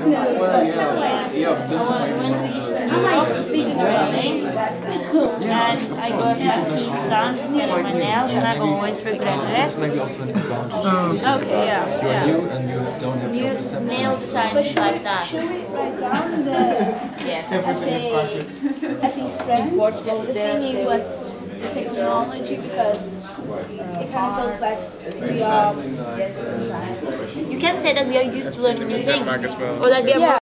Well, yeah, this is maybe one of and I got my teeth done instead of my nails, and I always regretted this it. maybe also an advantage. Okay, yeah. You're new and you don't have New perception. nail designs like that. Should we write down the Yes. as a strength of the thingy with the technology, because it kind of feels like we are You can say that we are used to learning new things, or that we are more